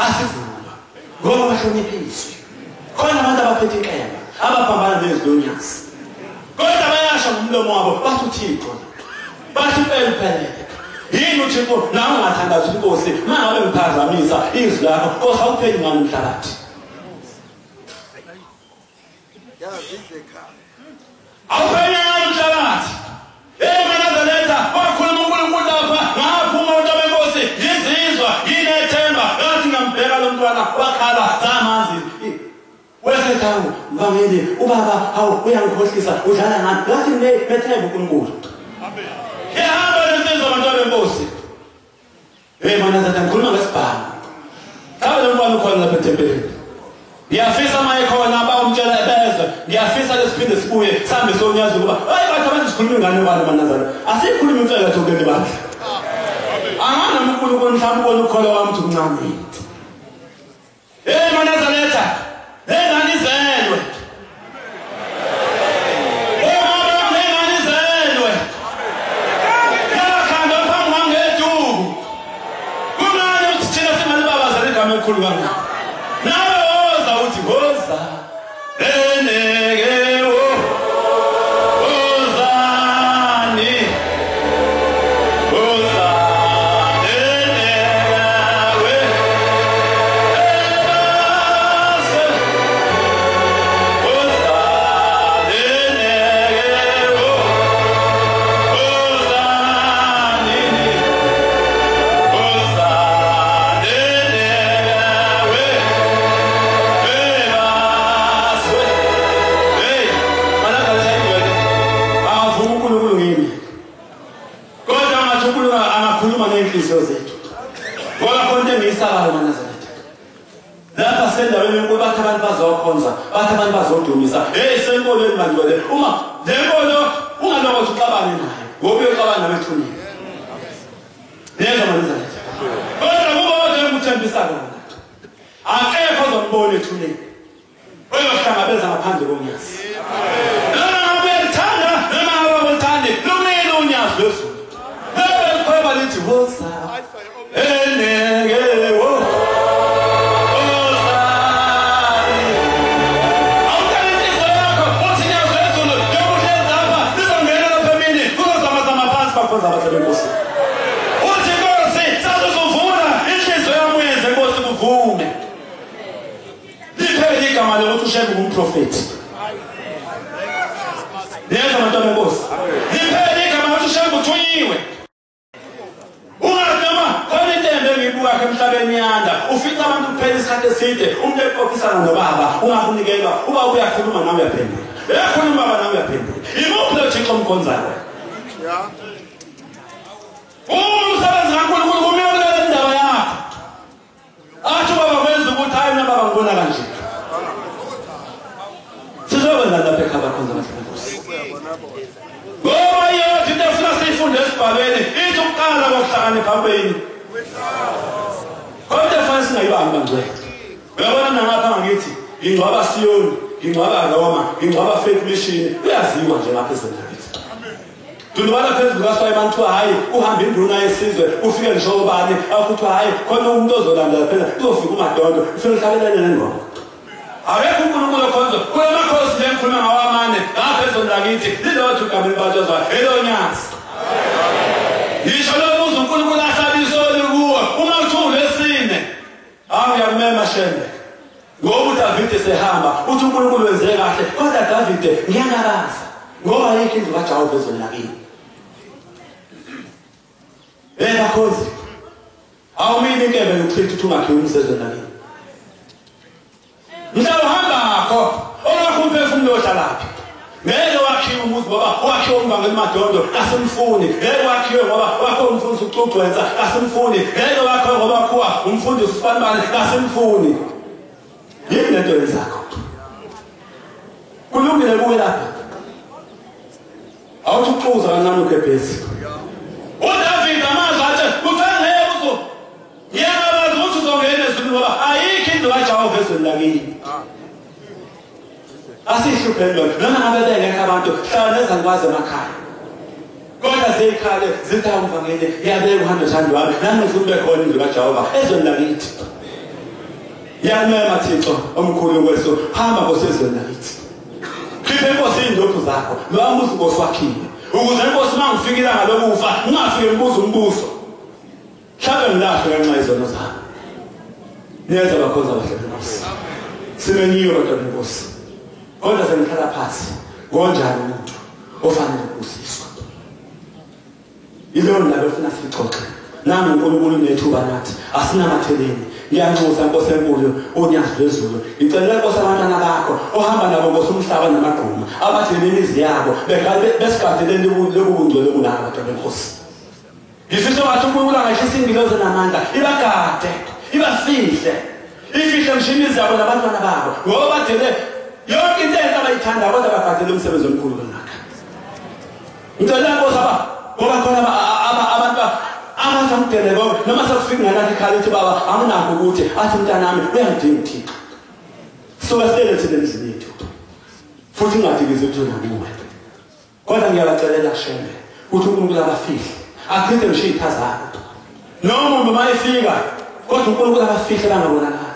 asivuma ngoba bahlonipha izwi khona abantu abaphethe inkemba ababhambana nezilonyasi kodwa bayasho ngomlomo wabo bathi uThixo bathi impela yini uThixo nawe ungathandaza inkosi mangabe ngiphazamisa izwi lakho Nkosi awupheli ngani umhlabathi yazi ekhaya awupheli ngani umhlabathi Manazaretha wakhuluma uNkulunkulu lapha ngaphuma uNtaba enkosi ngizizwa yinethemba ngathi ngiyambheka lo mntwana wakhala zamanzi wesethawu mvangeli ubaba hawu uyangikhohlisa udlala ngani ngathi ngethemba uNkulunkulu amen ehamba lesizwe uNtaba enkosi Manazaretha ngikhuluma ngesibhamu kabe lo mntwana ukhona lapha eThempelini ngiyafisa maye khona bawumtshela ebezwe ngiyafisa lesiphinde sibuye sambe sonyazi ukuba hayi bathi abantu sikhuluma ngani bani Manazareta asikhuluma impela thokeni bandla angana uNkulunkulu mhlawumbe ubona ukholo wami ukuthi uncane Manazareta ngani zelwe ngani zelwe yakhanda phambi kwangeduku kunani uthi thina simali babaza igama elikhulu kangaka nawe uthi hoza eneke ozani enewe ebase ozani eneke ozani inhliziyo zethu ngoba konke ngiyisabayo Manazareta lapha sendaweni enkulu bathi abantu bazokhonza bathi abantu bazodumisa senkolweni manje uma lenkolo ungaloko uxabane naye ngoba uyoxabana nabethuneni neza Manazareta kodwa kuba uthembisa kana akekho ozombona ethuneni uyohlangabeza ngaphandle komnyazi noma ubethanda noma abathandi lumile unyazi lwezulu lithi hoza eneke ozani awukanisa yakho uthi nyazo ezulu yokuhleza lapha lizongena lapha emini kuzozamazama phansi bakhoza abathebe enkosi uthi Nkosi sazozuvula inhliziyo yami uyenze Nkosi kuvume liphele igama lokuthi uShembe ngumprofeti neza mntwana enkosi liphele igama lokuthi uShembe uthunyiwe wakhe emhlabeni yanda ufica abantu kuphela isikhathi eside umuntu eqophisana nobaba ungakunikela uba uyakhuluma nawe uyaphendula ekhuluma baba nawe uyaphendula imuphi lo Thixo omkhonzayo umsebenzi kaNkulunkulu kumele indaba yakho athi baba kwenza ukuthi hayi na baba ngibona kanje sizokwenza lapha ekhaya bakhonza abahlanganosi ngoba yothi into efuna siyifunde esibhalweni ithi ukuqala kokuhlakanipha phambili kodwa fanele singayibambi ngcwele uyabona nangapha ngithi ngingcwaba Siyoni ngingcwaba Roma ngingcwaba Faith Mission uyaziwa nje lapha eSendaweni Dulubala phezulu kaSwayi bantu hayi uhamba induna yesizwe ufike ngisho obani akuthi hayi khona umuntu ozolanda phela uzofika uMadondo ufike uhlabelane nengoma awekho uNkulunkulu okhonza kulemakhosi lenkhuluma ngawamane lapha eSendakithi lilothi igama elibatshazwa elonyasi ngisho lo muzi uNkulunkulu ahlabisa kuwo uma uthule lesine awuyakumema Shembe ngoba uDavide sehamba uthi uNkulunkulu wenze kahle kodwa Davide ngiyanabaza ngoba yikho indlu kaJehova ezweni lakini bakhozi awumini inkembe yokuchitha ukuthi ungakhiwe umsezweni lakini mhlawuhambakho ongakhumphefumulo ohlalapi ngeke wakhiwe umuzi ngoba wakhiwe uMvangeli Madondo asimfuni ngeke wakhiwe ngoba wakho umfundisi uCucwenza asimfuni ngeke wakhiwe ngoba kuwa umfundisi uSipanibani asimfuni yini lento yezakho kulungile kuwe lapha awuthi uxuza kancane uKebhezi uDavide amazwi athi kufanele uzo yena ukuthi uzongena ezweni ngoba ayikho indlu kaJehova ezweni lakini asihlupheni noma ngabe bengekho abantu hlala nezangikwazi emakhaya kodwa zeyikhale zithi umvangeli yabeka uhambe thando wami nami ngizube khona indlu kaJehova ezweni lakithi Yanema Thixo omkhulu weso hamba ngosezweni lakithi. Khiphe Nkosi indophu zakho lo muzi Nkosi wakhile ukuze Nkosi mangifika ilanga lokufa ngingafike ngibuza umbuso. Hlabe ngilahle ngenxa yezono zami. Niyeza bakhoza abahle Nkosi. Simenyiwe kodwa Nkosi. Kodwa sengikhala phansi. Ngonjani umuntu ofanele ukubusiswa. Ilona labo funa sixoxe. Nami uNkulunkulu nethuba nathi asinamatheleni. Ngiyanxusa Nkosi enkulu onyazi lwezulu. Ngicela Nkosi abantwana bakho ohamba nabo Nkosi umhlaba namagquma abathele imizi yabo besigadeleni lobungcwele bunabo kodwa Nkosi. Ngifisa bathi uNkulunkulu angahlisa ingilozi namandla ibagade ibafihle ifihle mshini zabo nabantwana babo ngoba badele yonke into abayithanda kodwa bagadele umsebenzi omkhulu ngakho. Ngicela Nkosi ngoba khona abantu abazamdele noma sekufika ngalathi ikhalithi baba anginakho ukuthi athi mntanami uyangidinga uThixo. So asele thina emzini yethu. Futhi ngadikize kuzona kuwe. Kodwa ngiyabacelela shembe ukuthi uNkulunkulu abafihle. Akhiphe ngisho izithazana. Noma mayifika kodwa uNkulunkulu abafihle bangabonakala.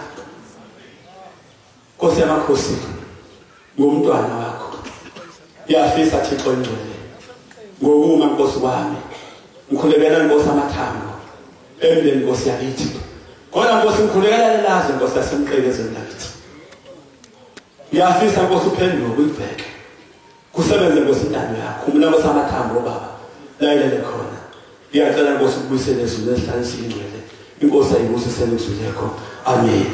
Nkosi yamakhosi ngomntwana wakho. Iyafisa Thixo engcwele. Ngokuma Nkosi wami. Ngikhulekela Nkosi amathambo. Emndeni Nkosi yakithi. Kodwa Nkosi ngikhulekela lelazi Nkosi lasemqekezweni lakithi. Ngiyafisa Nkosi uphenduke uyibheke. Kusebenze Nkosi intando yakho. Umna Nkosi amathambo baba. Layelele khona. Ngiyacela Nkosi ukubuyisela ezulu esihlale singcwele. Inkosi ayibusisele ezulekho. Amen.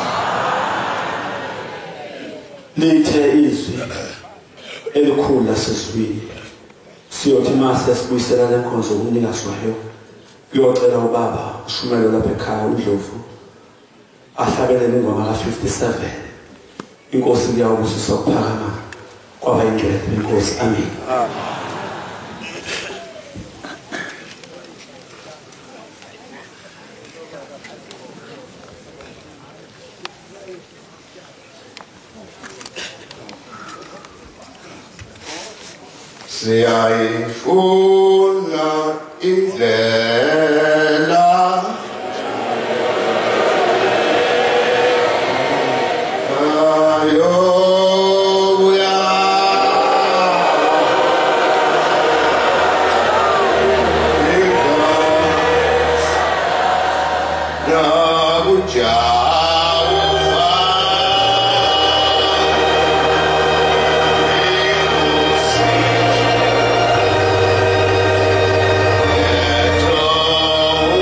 Lithe izwi elikhulu lasezwini. Siyothi mase sibuyisela lenkonzo kumnikazi wayo. Kuyocela ubaba uShumelo lapha ekhaya uNdlovu ahlabelele ingoma ka57. Inkosi ngiyawubusisa ukuphakama kwaba ingcwele inkosi. Amen. Siyayifuna indlela ayobuya nabujawu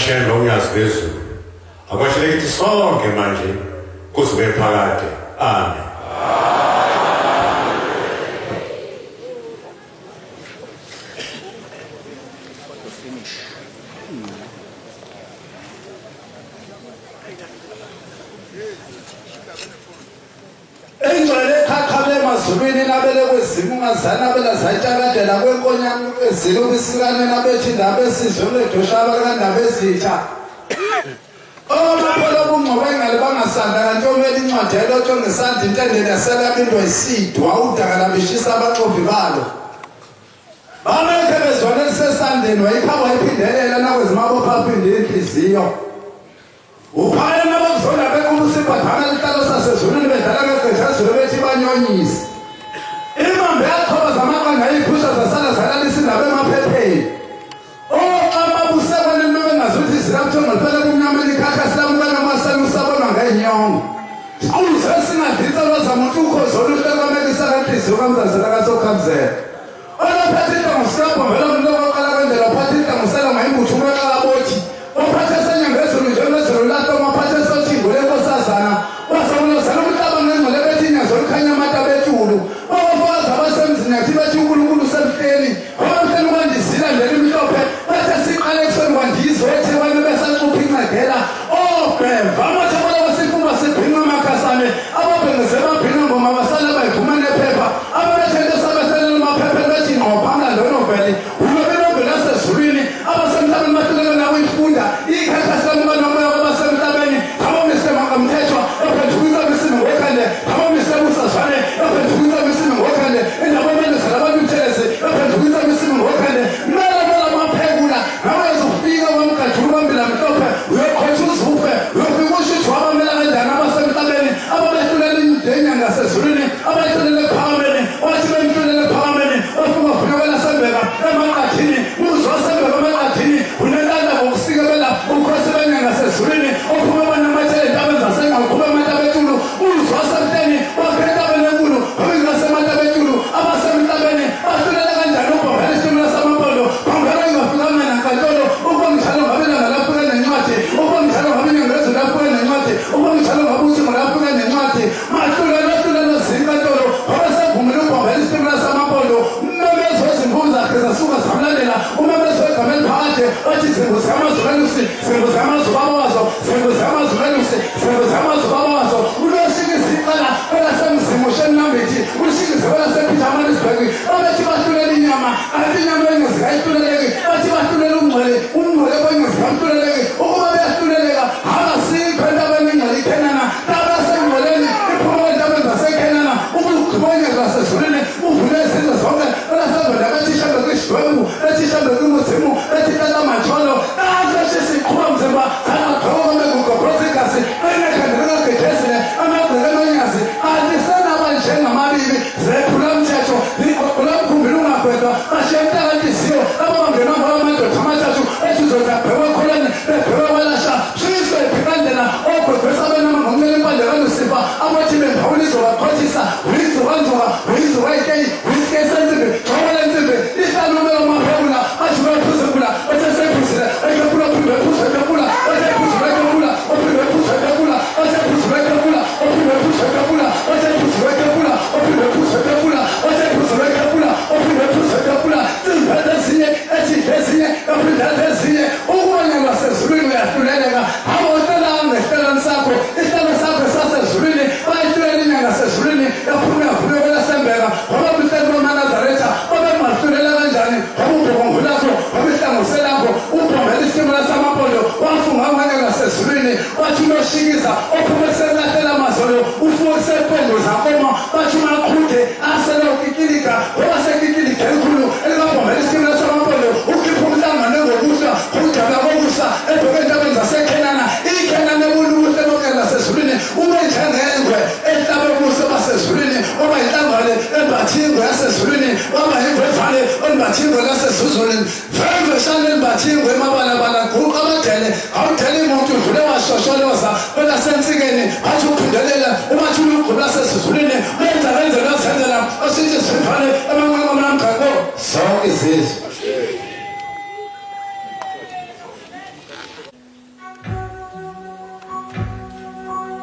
abashemba unyazi bezulu akwashele kithi sonke manje kuzibe phakade. Amen. Engcwele khakhabe emazulwini nabele kwezimo ungazana bela zayitshalakadela kwenkonyane kwezilo kwisikane nabethi ndabesizwe lethu abakanda bezitha. Omaphela bungcoba engale bangasanda kanti omele incwadi elotshwe ngesandla intendeni yaselabindwa isidwa udakala beshisa abaxovi balo. Balekhe bezwane lisesandleni wayiphaba wayiphindelela nakwezimabopha aphinde inhliziyo. Uphaya nabakuzona bekusiphathana lihlalo sasezulwini bedala ngegqethazelo bethi banyonyisi. Imambe yathoba zamaqanga yiphusha zasala zalalisa indaba emaphepheni. Oqamabusekwane bebengazuthi zilaphuthonga liphela kumnyama likhakha silamukana amasana usabonwa ngenyongo. Siquluze singaditsa lwazamuntu ukhozolo uhlekamelisa kanhliziyo kamzazela kasokhamzela. Olaphethe intango sikabho vela umuntu okoqala kwendlela uphathe intango sela ngayimbuthu umekalabothi. Ophathe esenyangezulu njengezulu lato maphathe esothingo lenkosazana. Wasabonozela umhlaba ngengcwele bethi inyazo likhanya amatabetulu. Obafazi abasemzini yathi bethi uNkulunkulu usemhleni. Abamhleni kwandizila ndlela imhlophe. Bethe siqale ekuseni kwandizwe ethi bane besaxupha incedela. Obheva amathabala wasifuma sibhinqa amakhasane. Ababhengeze babhinqa ngoma basala bayivuma nephepha. Ababethende sabeselela amaphepha bethi ngqophanga ndonoveli. Unobenoveli asezulwini. Abasemhlabeni bahlukene nawe ifunda. Ikhakha silamukana nomoya wabasemhlabeni. Abamiswe makamthethwa. Ephendukisa besini ngokhande. Abamiswe busazwane. Ephendukisa besini ngokhande. Indaba yobelezela abantu umthelezi. Ephendukisa besini ngokhande. Mela maphekula. Nawe uzofika kwamgajulu bambila mhlophe. Uyokhotha uzufe. Uyofika ushithi wabamela kanjani abasemhlabeni. Ababehlulela indenya ngasezulwini. Abahlulela ephakameni. Wathi bemhlulela ephakameni. Ofika ufunekela sembeka emaqathini. Uzwa sembeka emaqathini. Unentanda ngokusikebela ukhosi benyanga sezulwini. Ophuma banamathele entabeni zasengakhupha ematabetulu. Uzwa semhleni wakhetha benenkulu. Abingasematabetulu. Abasemhlabeni bahlulela kanjani ukubambela isimela samapolo. Bambela ingafika mina nkantolo. Ukubangijalo ngabela ngalafika nencwadi. Ukubangijalo ngabenyangrezo lafika nencwadi. Ukubangijalo ngabuthimo lafika nencwadi. Mahlulela zinkantolo. Abasevumile ukubambela isimela samapolo. Umemezo wezimbuzi zakhe zasuka zamlalela. Umemezo wegama eliphakade wathi zimbuzi yamazulelusi. Zimbuzi yamazubabawazo. Zimbuzi yamazulelusi. Zimbuzi yamazubabawazo. Uloshikiza iqala kwelasemzimo shenambethi. Ushikiza kwelasePietermaritzburg. Abethi bahlulela inyama. Athi inyama yengozi kayihluleleki. Bathi bahlulela umngcwele. Umngcwele wengozi kamhluleleki. Ukuba beyahluleleka abasikho entabeni ingcwele iKenana. Abasengcweleni iphuma entabeni zaseKenana. Ukugqibonyeza zasezulwini uvule izizwe zonke. Olasevela bethi shambe kwishwemu. Bethi shambe kwimuzimu. Bethi tata macholo. Aseshisiqhuba mzimba. Zakaqhoka megugobrosikasi. Enekhandela gegezile. Amagceke nonyazi. Alisena njengamabili. Zephula mthetho. Liqoqula mkhumbili ungagwedwa. Bashiyenta kanhliziyo. Ababangena ngabo amadoda amathathu. Ethi uzozabhekwa kholeni. Bebhekwa kwalasha. Suyiswe iphikandela. Ogwegwesa benama ngomncela impande kalusifa. Abathi bemphawula izobakhothisa. Uyizokwanzoka. Uyizokayikeyi. Uyisikesa insimbi. Jobela insimbi. Lihlala umela maphekula. Athi uyaphuzekula. Osesephuzile. Ekephula phinde ephuzekepula. Osephuzile ekepula. Ophinde ephuzekepula. Osephuzile ekepula. Ophinde ephuzekepula. Osephuzile ekepula. Ophinde ephuzekepula. Osephuzile ekepula. Ophinde ephuzekepula. Zimphethe ezinye. Ethi ezinye. Ophinde ezinye. Ukubanyelwa sezulwini uyahluleleka. Awutelanga esihlelweni sakho. Isihlelo sakho sasezulwini. Bayihlulela inyanga sezulwini. Yaphuma kwelaSembeka. Wababuhlelo bamaNazaretha. Babemahlulela kanjani? Wabubhongo lakho. Wabihlanguselakho. Ubhombela isimela samapolo. Wafunga amanyanga sezulwini. Wathi uyoshikiza. Ophuma eselahlela amazolo. Ufuke sependo zakoma. Bathi umaqhude. Asele ukikilika. Wabasekikilika elikhulu. Elikabhombela isimela samapolo. Ukhipha umhlangano ngokusa. Kudala kokusa. Ebheke entabeni zaseKenana. IKenana ebuluhle lonke lasezulwini. Ubejengengwe. Ehlabe ubuso basezulwini. Oba yintambale. Embathingwe yasezulwini. Oba yimvevane. Embathingwe lasezulwini. Vemve shane embathingwe emabalabala. Guqa abadele. Awudele imoto udlule washosholoza. Kwelasensikeni. Bathi uphindelela. Ubathi ulugqula sezulwini. Wenza lenzela zenzela. Oshithi sivale. Emanqeni omlamgaqo. Zonke izizwe.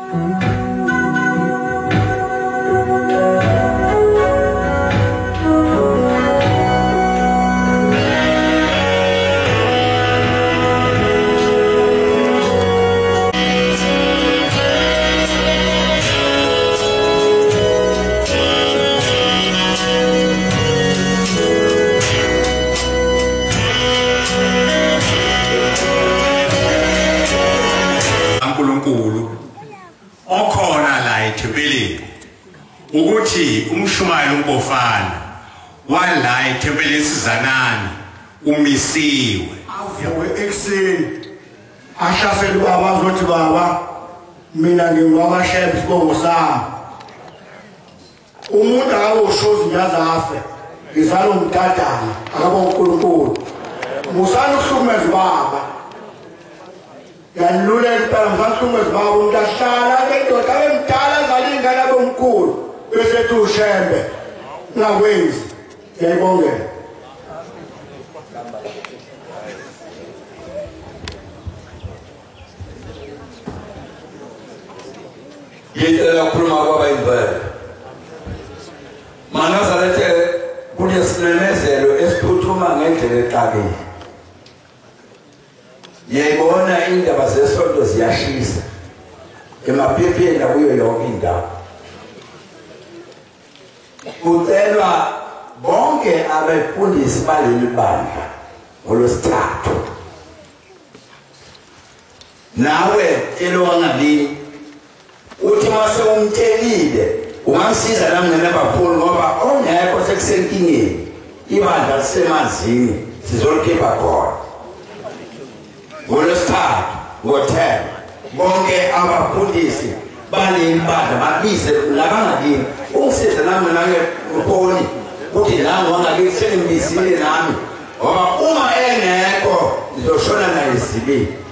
ukuthi umshumayelo umpofana wala ethempelini esizanani umisiwe avuke ekseni ashasela ubaba azothi baba mina ngingwabashebe sibongo sami umuntu akabe ushozi nyaza afe ngizalo umtadana akabe uNkulunkulu musana ukuhlukumeza baba yanilule impela mfahlukumeza baba umuntu ahlala kendoda emdala zalingana bomkhulu bese tushembe ngakwenzi ngiyibongela yetela kukhuluma kwabayimvelo manazarethe kunesinenezelo esiphuthuma ngendlela exakile yayibona indaba zesonto ziyashisa emaphepheni kuyo yonke indawo kucelwa bonke abefundisi baleli bandla ngolwesithathu nawe elowangabini uthi mase umtelile ungangisiza nami ngenabapholi ngoba ongekho sekusenkingeni ibandla lisemazini sizolikhipha khona ngolwesithathu ngo-10 bonke abafundisi baleli bandla babize labangakini ungisiza nami nangepholi ukuthi nami wangakithi sengibizile nami ngoba uma engekho ngizoshona naye esibili